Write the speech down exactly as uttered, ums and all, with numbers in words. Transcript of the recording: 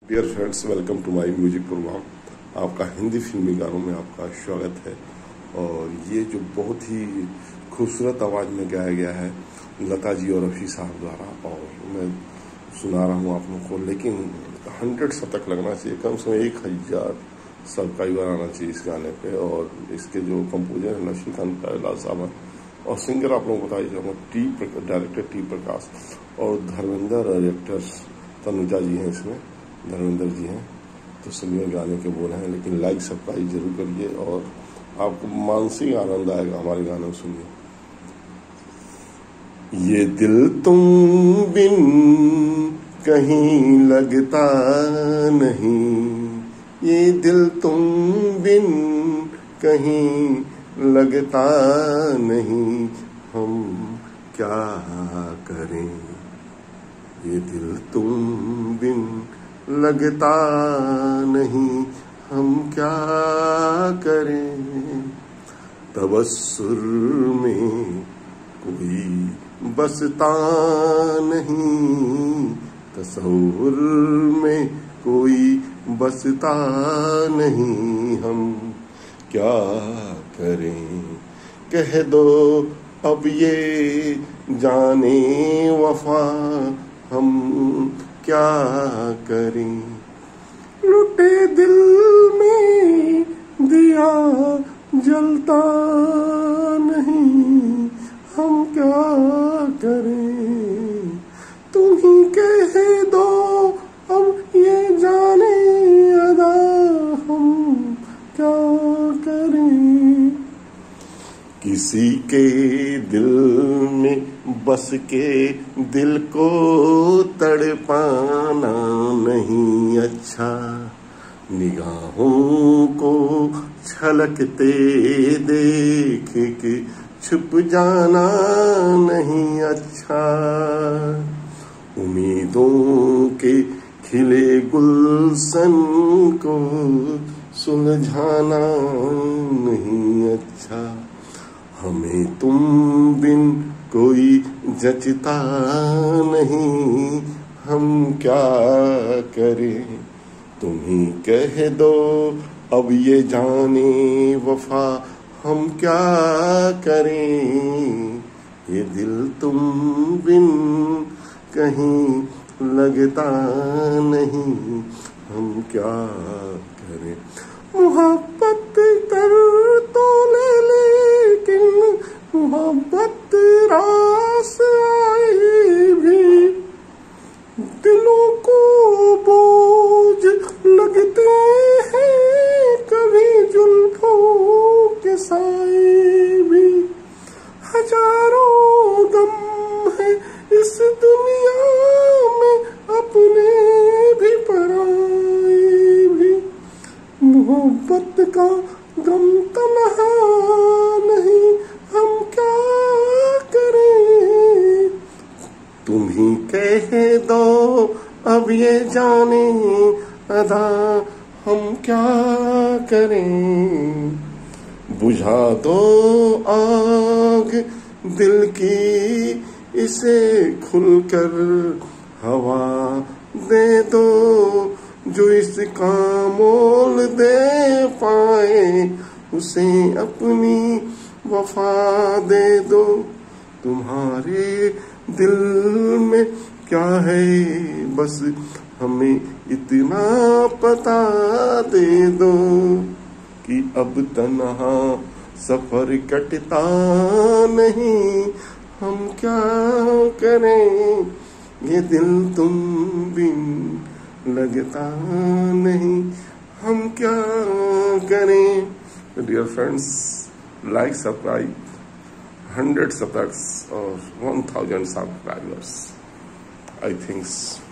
Dear friends, welcome to my music program. आपका हिंदी फिल्मी गानों में आपका स्वागत है। और ये जो बहुत ही खूबसूरत आवाज़ में गाया गया है लता जी और रफ़ी साहब द्वारा, और मैं सुना रहा हूँ आप लोगों को। लेकिन हंड्रेड शतक लगना चाहिए, कम से कम एक हज़ार सब्सक्राइबर आना चाहिए इस गाने पे। और इसके जो कंपोजर हैं लक्ष्मीकांत प्यारेलाल साहब हैं, और सिंगर आप लोगों को बताइए जाऊँगा टी डायरेक्टर टी प्रकाश, और धर्मेंद्र और एक्टर्स तनुजा जी हैं, इसमें धर्मेंद्र जी हैं। तो सभी गाने के बोल हैं, लेकिन लाइक सब्सक्राइब जरूर करिए और आपको मानसिक आनंद आएगा हमारे गाने सुनिए। ये दिल तुम बिन कहीं लगता नहीं, ये दिल तुम बिन कहीं लगता नहीं, हम क्या करें। ये दिल तुम बिन लगता नहीं, हम क्या करें। तबस्सुर में कोई बसता नहीं, तसव्वुर में कोई बसता नहीं, हम क्या करें। कह दो अब ये जाने वफा, हम क्या करें। लुटे दिल में दिया जलता नहीं, हम क्या करें। तुम ही कह दो अब ये जाने अदा, हम क्या करें। किसी के दिल में बस के दिल को तड़पाना नहीं अच्छा, निगाहों को छलकते देख के छुप जाना नहीं अच्छा, उम्मीदों के खिले गुलशन को सुलझाना नहीं अच्छा। हमें तुम बिन कोई जचता नहीं, हम क्या करें। तुम ही कह दो अब ये जाने वफा, हम क्या करें। ये दिल तुम बिन कहीं लगता नहीं, हम क्या करें। मोहब्बत कर तो ले, लेकिन मोहब्बत रास आई भी, दिलों को बोझ लगते हैं कभी जुल्फों के साए भी। हजारों गम है इस दुनिया में, अपने भी पराए भी। मोहब्बत का गम तन्हा नहीं, हम क्या करें। तुम ही कह दो अब ये जाने अदा, हम क्या करें। बुझा दो आग दिल की, इसे खुलकर हवा दे दो, जो इसका मोल दे पाए उसे अपनी वफा दे दो। तुम्हारे दिल में क्या है बस हमें इतना पता दे दो, कि अब तन्हा सफर कटता नहीं, हम क्या करें। ये दिल तुम बिन लगता नहीं, हम क्या करें। Dear friends, like subscribe, hundred subscribers और one thousand subscribers, I thinks